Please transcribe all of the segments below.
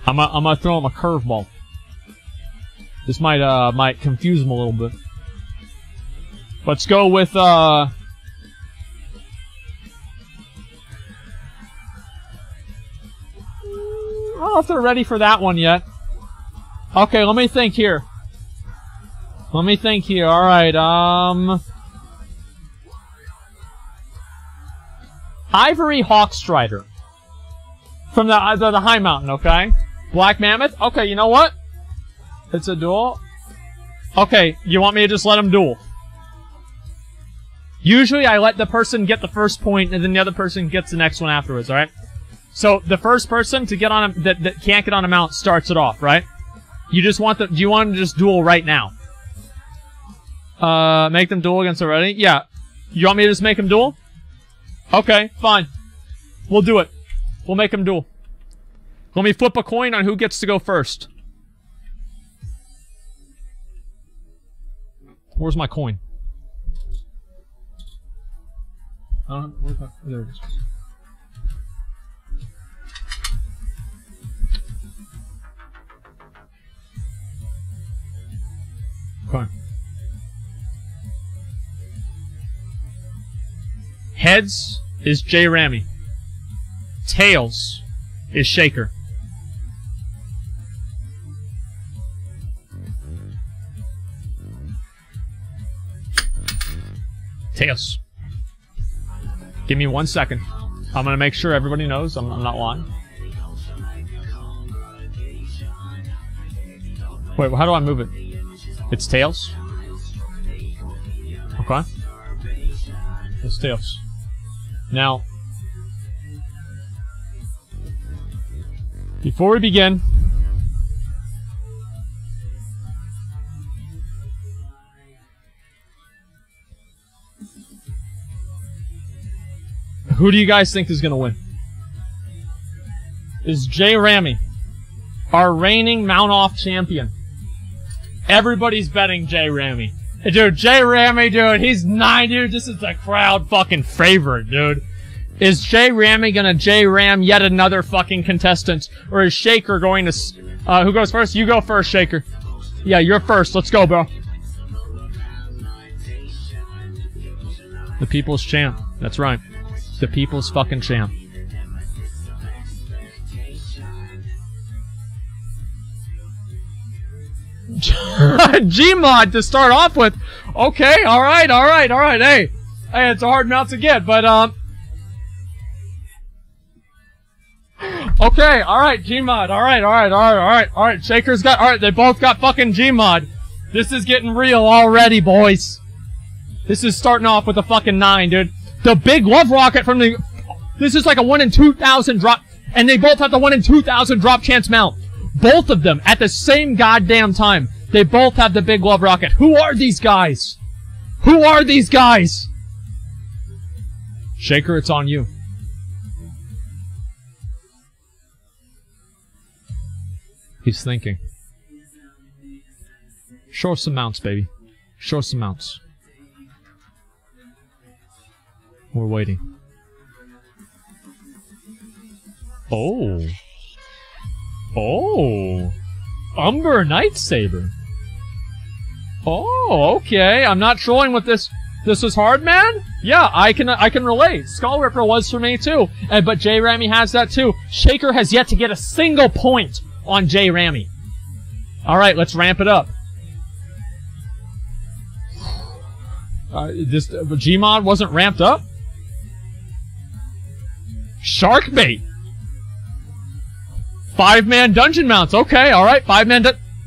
I'm gonna throw him a curveball. This might confuse him a little bit. Let's go with, I don't know if they're ready for that one yet. Okay, let me think here. Alright, Ivory Hawkstrider. From the High Mountain, okay? Black Mammoth? Okay, you know what? It's a duel. Okay, you want me to just let him duel? Usually I let the person get the first point and then the other person gets the next one afterwards, alright? So, the first person to get on a, that can't get on a mount starts it off, right? You just want do you want them to just duel right now? Make them duel against already? Yeah. You want me to just make them duel? Okay, fine. We'll do it. We'll make them duel. Let me flip a coin on who gets to go first. Where's my coin? Where's my, there it is. Okay. Heads is Jrammy. Tails is Shaker. Tails. Give me 1 second. I'm gonna make sure everybody knows I'm not lying. Wait, how do I move it? It's tails? Okay. It's tails. Now, before we begin, who do you guys think is gonna win? Is Jrammy, our reigning Mount-Off champion. Everybody's betting Jrammy. Dude, Jrammy, dude, he's 9, dude. This is the crowd fucking favorite, dude. Is Jrammy gonna J-Ram yet another fucking contestant? Or is Shaker going to, who goes first? You go first, Shaker. Yeah, you're first. Let's go, bro. The people's champ. That's right. The people's fucking champ. Gmod to start off with. Okay, alright. Hey, it's a hard mount to get, but, okay, alright, Gmod. Alright. Shaker's got, alright, they both got fucking Gmod. This is getting real already, boys. This is starting off with a fucking 9, dude. The big love rocket from the, this is like a 1 in 2,000 drop, and they both have the 1 in 2,000 drop chance mount. Both of them at the same goddamn time. They both have the big love rocket. Who are these guys? Who are these guys? Shaker, it's on you. He's thinking. Show us some mounts, baby. Show us some mounts. We're waiting. Oh. Oh. Umber Nightsaber. Oh, okay. I'm not trolling with this. This is hard, man? Yeah, I can relate. Skull Ripper was for me too. But Jrammy has that too. Shaker has yet to get a single point on Jrammy. Alright, let's ramp it up. This Gmod wasn't ramped up? Sharkbait. 5-man dungeon mounts. Okay, alright. 5-man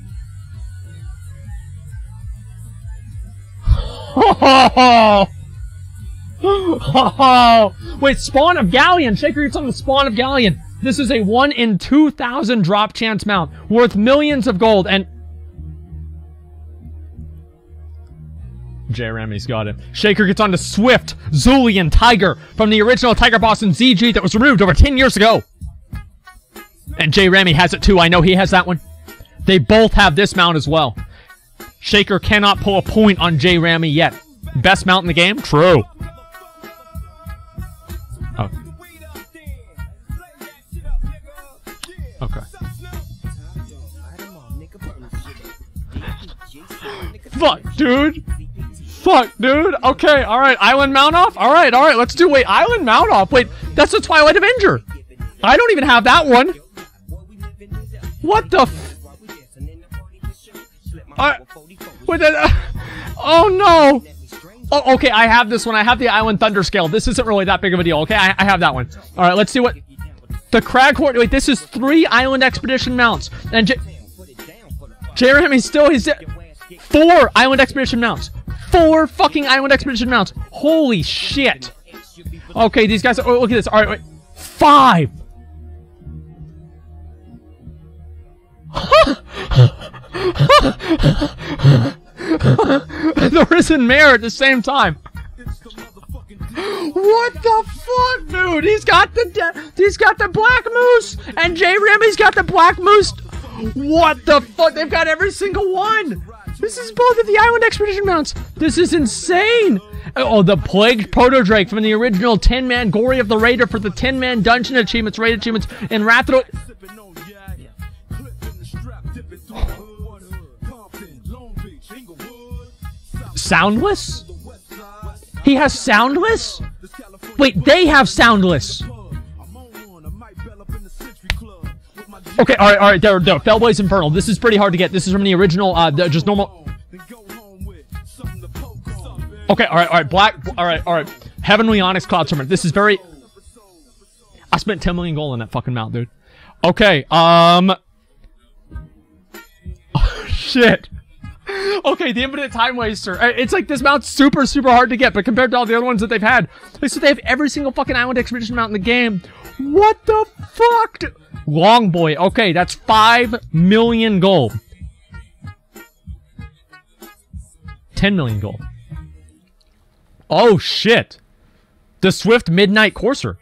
Wait, Spawn of Galleon. Shaker, you're talking about Spawn of Galleon. This is a 1 in 2,000 drop chance mount worth millions of gold and... Jrammy's got it. Shaker gets on to Swift, Zulian, Tiger from the original Tiger Boss in ZG that was removed over 10 years ago. And Jrammy has it too. I know he has that one. They both have this mount as well. Shaker cannot pull a point on Jrammy yet. Best mount in the game? True. Oh. Okay. Fuck, dude. Fuck, dude. Okay, alright. Island Mount Off? Alright, alright. Let's do... Wait, Island Mount Off. Wait, that's the Twilight Avenger. I don't even have that one. What the f... Wait, oh, no. Oh, okay, I have this one. I have the Island Thunder Scale. This isn't really that big of a deal, okay? I have that one. Alright, let's see what... The Crag Horde... Wait, this is 3 Island Expedition mounts. And Jrammy still... He's... 4 Island Expedition mounts. 4 fucking Island Expedition mounts. Holy shit. Okay, these guys... Oh, look at this. Alright, wait. 5. The Risen Mare at the same time. What the fuck, dude? He's got the Black Moose, and Jrammy's got the Black Moose. What the fuck? They've got every single one. This is both of the Island Expedition mounts. This is insane. Oh, the Plagued Proto-Drake from the original 10-man Gory of the Raider for the 10-man Dungeon Achievements, Raid Achievements, and Rathdro... Soundless? He has Soundless? Wait, they have Soundless. Okay, alright, there, Fellblaze Infernal. This is pretty hard to get. This is from the original, just normal... Okay, alright. Heavenly Onyx Cloud Serpent. This is very... I spent 10 million gold on that fucking mount, dude. Okay, oh, shit. Okay, the Infinite Time Waster. It's like this mount's super hard to get, but compared to all the other ones that they've had, so they have every single fucking Island Expedition mount in the game. What the fuck? Long Boy. Okay, that's 5 million gold. 10 million gold. Oh, shit. The Swift Midnight Courser.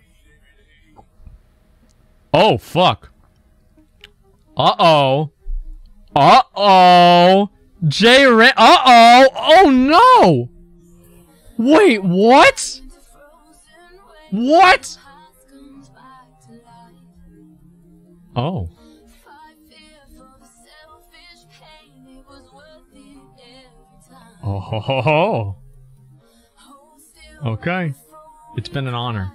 Oh, fuck. Uh-oh. Uh-oh. Uh-oh. Oh, no. Wait, what? What? Oh. Oh, ho, ho, ho. Okay. It's been an honor.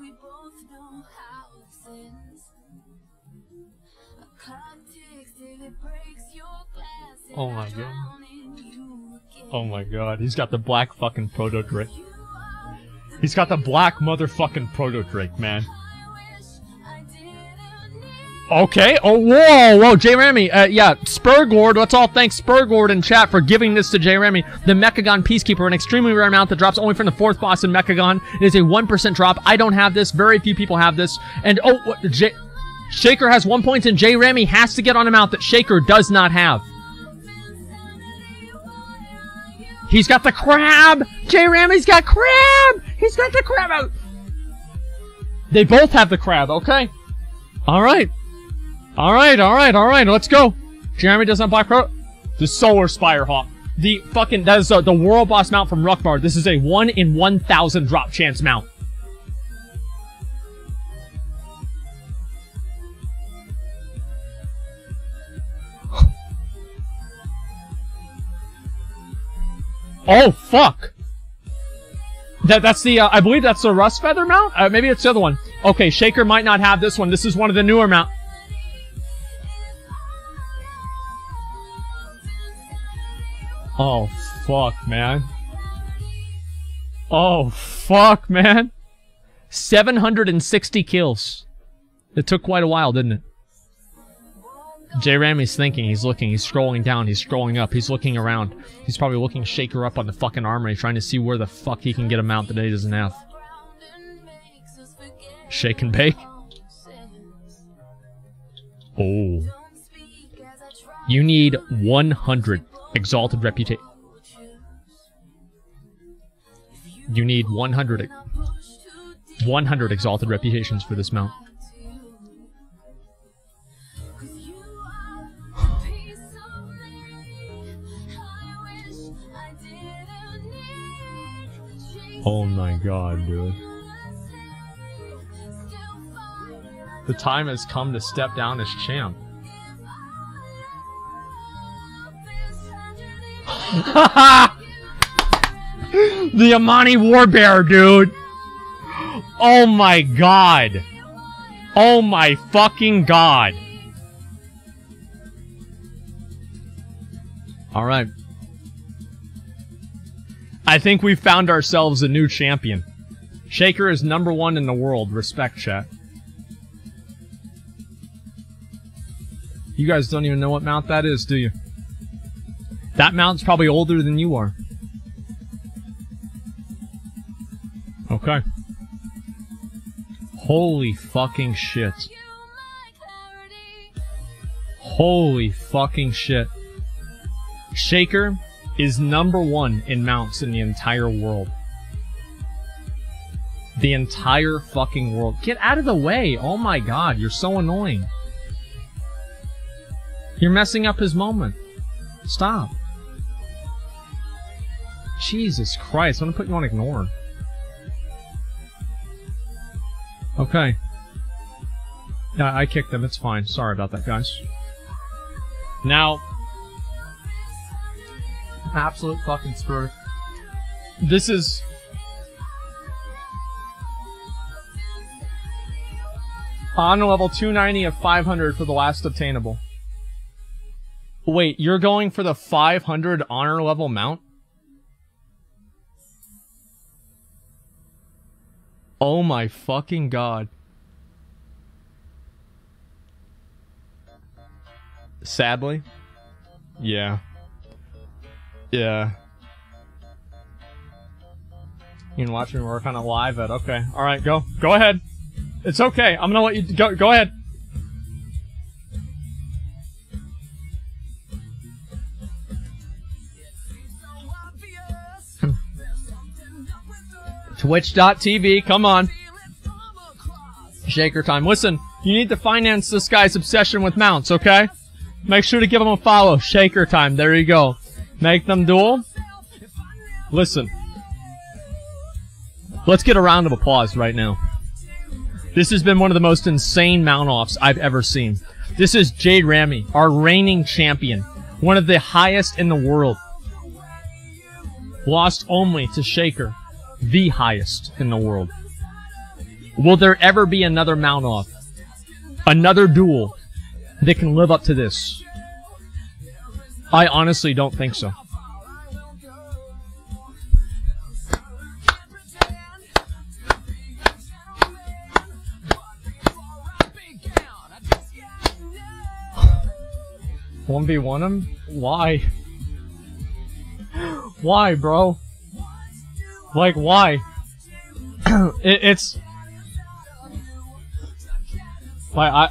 Oh my god. Oh my god. He's got the black fucking Proto-Drake. He's got the black motherfucking Proto-Drake, man. Okay. Oh, whoa, Jrammy. Yeah, Spurgord. Let's all thank Spurgord in chat for giving this to Jrammy. The Mechagon Peacekeeper, an extremely rare mount that drops only from the 4th boss in Mechagon. It is a 1% drop. I don't have this. Very few people have this. And, oh, Shaker has 1 point, and Jrammy has to get on a mount that Shaker does not have. He's got the crab! Jrammy's got crab! He's got the crab out! They both have the crab, okay? Alright. Alright, let's go. Jrammy doesn't have Black Pro. The Solar Spirehawk. The fucking, that is the World Boss mount from Ruckbar. This is a 1 in 1,000 drop chance mount. Oh, fuck! That's the, I believe that's the Rust Feather mount? Maybe it's the other one. Okay, Shaker might not have this one. This is one of the newer mount. Oh, fuck, man. Oh, fuck, man. 760 kills. It took quite a while, didn't it? Jrammy's thinking, he's looking, he's scrolling down, he's scrolling up, he's looking around. He's probably looking Shaker up on the fucking armory, trying to see where the fuck he can get a mount that he doesn't have. Shake and bake? Oh. You need 100 exalted reputation. You need 100 exalted reputations for this mount. Oh my god, dude. The time has come to step down as champ. The Amani Warbear, dude. Oh my god. Oh my fucking god. Alright. I think we've found ourselves a new champion. Shaker is #1 in the world. Respect, chat. You guys don't even know what mount that is, do you? That mount's probably older than you are. Okay. Holy fucking shit. Holy fucking shit. Shaker is #1 in mounts in the entire world. The entire fucking world. Get out of the way! Oh my god, you're so annoying. You're messing up his moment. Stop. Jesus Christ, I'm gonna put you on ignore. Okay. Yeah, I kicked them, it's fine. Sorry about that, guys. Now... absolute fucking screw. This is... honor level 290 of 500 for the last obtainable. Wait, you're going for the 500 honor level mount? Oh my fucking god. Sadly? Yeah. Yeah. You can watch me work on it live at, okay. Alright, go. Go ahead. It's okay. I'm gonna let you go. Go ahead. Twitch.tv, come on. Shaker time. Listen, you need to finance this guy's obsession with mounts, okay? Make sure to give him a follow. Shaker time. There you go. Make them duel. Listen. Let's get a round of applause right now. This has been one of the most insane mount-offs I've ever seen. This is Jrammy, our reigning champion. One of the highest in the world. Lost only to Shaker, the highest in the world. Will there ever be another mount-off? Another duel that can live up to this? I honestly don't think so. One v one him? Why? Why, bro? Like, why? It's like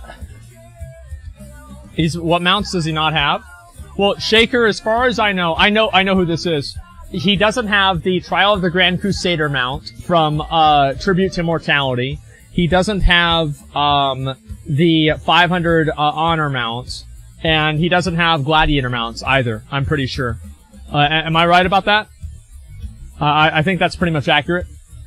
he's what mounts does he not have? Well, Shaker, as far as I know who this is. He doesn't have the Trial of the Grand Crusader mount from Tribute to Immortality. He doesn't have the 500 honor mounts. And he doesn't have gladiator mounts either, I'm pretty sure. Am I right about that? I think that's pretty much accurate.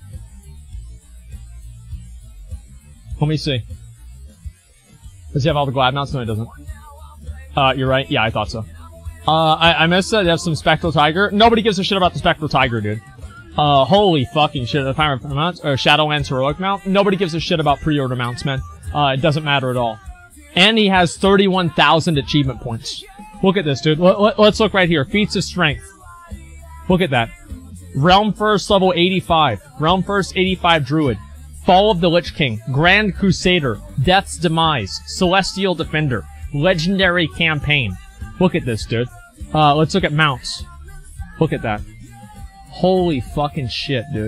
Let me see. Does he have all the glad mounts? No, he doesn't. You're right. Yeah, I thought so. I missed that. They have some Spectral Tiger. Nobody gives a shit about the Spectral Tiger, dude. Holy fucking shit. The Fire mounts, or Shadowlands Heroic mount. Nobody gives a shit about pre-order mounts, man. It doesn't matter at all. And he has 31,000 achievement points. Look at this, dude. Let's look right here. Feats of Strength. Look at that. Realm First, level 85. Realm First, 85 Druid. Fall of the Lich King. Grand Crusader. Death's Demise. Celestial Defender. Legendary Campaign. Look at this, dude. Let's look at mounts. Look at that. Holy fucking shit, dude.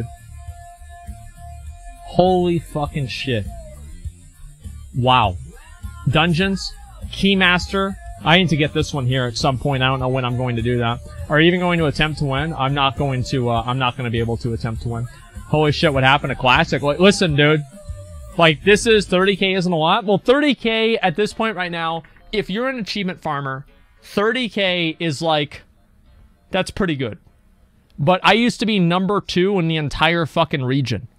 Holy fucking shit. Wow. Dungeons, Keymaster. I need to get this one here at some point. I don't know when I'm going to do that. Are you even going to attempt to win? I'm not going to be able to attempt to win. Holy shit, what happened to Classic? Like, listen, dude. Like, this is 30k isn't a lot. Well, 30k at this point right now, if you're an achievement farmer, 30k is like, that's pretty good. But I used to be #2 in the entire fucking region.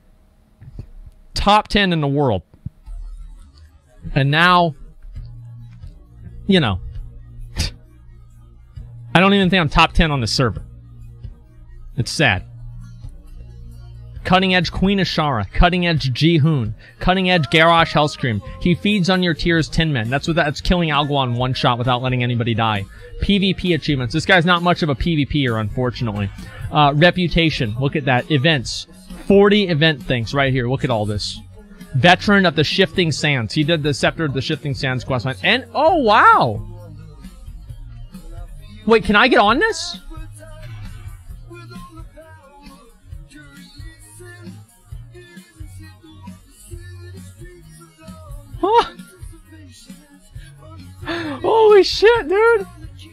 Top 10 in the world. And now, you know, I don't even think I'm top 10 on the server. It's sad. Cutting Edge Queen Ashara, Cutting Edge Jihoon, Cutting Edge Garrosh Hellscream. He feeds on your tiers 10 men. That's killing Algwa in one shot without letting anybody die. PvP achievements. This guy's not much of a PvPer, unfortunately. Reputation. Look at that. Events. 40 event things right here. Look at all this. Veteran of the Shifting Sands. He did the Scepter of the Shifting Sands questline. And, oh, wow! Wait, can I get on this? Huh? Holy shit, dude!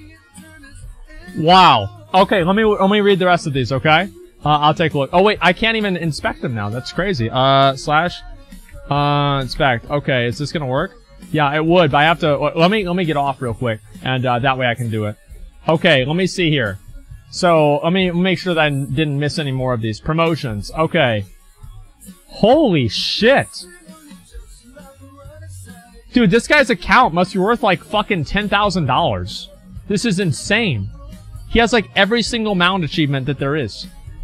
Wow. Okay, let me read the rest of these, okay? I'll take a look. Oh wait, I can't even inspect them now. That's crazy. Slash inspect. Okay, is this gonna work? Yeah, it would, but I have to let me get off real quick, and that way I can do it. Okay, let me see here. So, let me make sure that I didn't miss any more of these. Promotions. Okay. Holy shit! Dude, this guy's account must be worth like fucking $10,000. This is insane. He has like every single mount achievement that there is.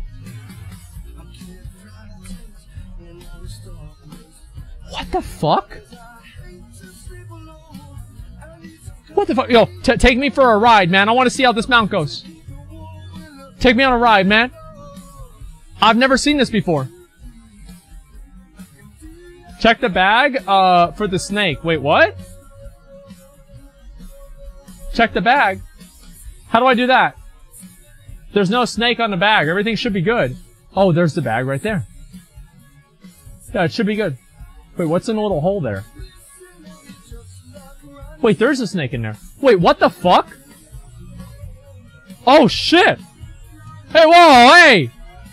What the fuck? What the fuck? Yo, take me for a ride, man. I want to see how this mount goes. Take me on a ride, man. I've never seen this before. Check the bag, for the snake. Wait, what? Check the bag? How do I do that? There's no snake on the bag. Everything should be good. Oh, there's the bag right there. Yeah, it should be good. Wait, what's in the little hole there? Wait, there's a snake in there. Wait, what the fuck? Oh, shit! Hey, whoa, hey!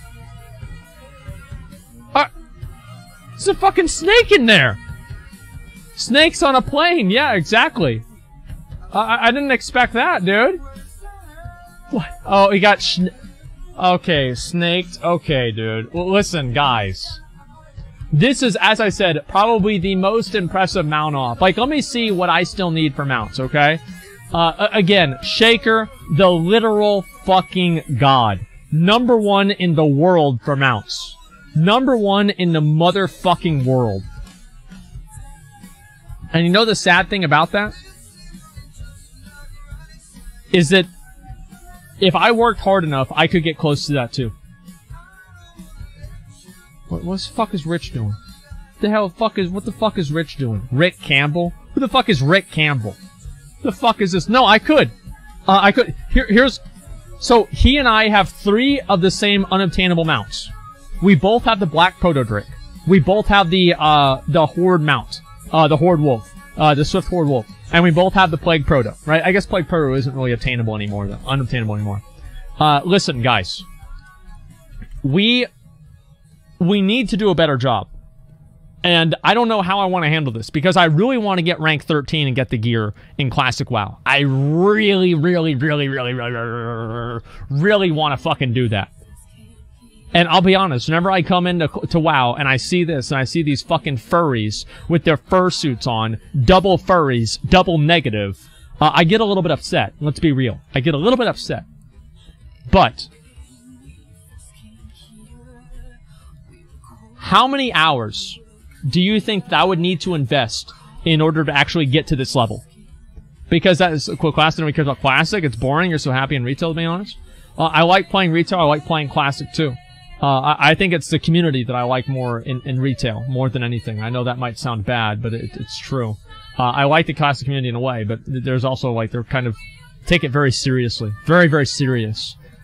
There's a fucking snake in there! Snakes on a plane, yeah, exactly. I didn't expect that, dude. What? Oh, he got okay, snaked. Okay, dude. Well, listen, guys. This is, as I said, probably the most impressive mount off. Like, let me see what I still need for mounts, okay? Again, Shaker, the literal fucking god. #1 in the world for mounts. #1 in the motherfucking world. And you know the sad thing about that? Is that if I worked hard enough, I could get close to that too. What the fuck is Rich doing? What the fuck is Rich doing? Rick Campbell? Who the fuck is Rick Campbell? Who the fuck is this? No, I could. Here's... So, he and I have 3 of the same unobtainable mounts. We both have the Black Proto-Drake. We both have the Horde mount. The Horde Wolf. The Swift Horde Wolf. And we both have the Plague Proto, right? I guess Plague Proto isn't really obtainable anymore, though. Unobtainable anymore. Listen, guys. We need to do a better job. And I don't know how I want to handle this, because I really want to get rank 13 and get the gear in Classic WoW. I really want to fucking do that. And I'll be honest, whenever I come into WoW and I see this, and I see these fucking furries with their fursuits on, double furries, double negative, I get a little bit upset. Let's be real. I get a little bit upset. But how many hours do you think that I would need to invest in order to actually get to this level? Because that is Classic, nobody cares about Classic. It's boring. You're so happy in retail, to be honest. I like playing retail. I like playing Classic, too. I think it's the community that I like more in retail, more than anything. I know that might sound bad, but it's true. I like the Classic community in a way, but there's also, like, they're kind of take it very seriously. Very, very serious.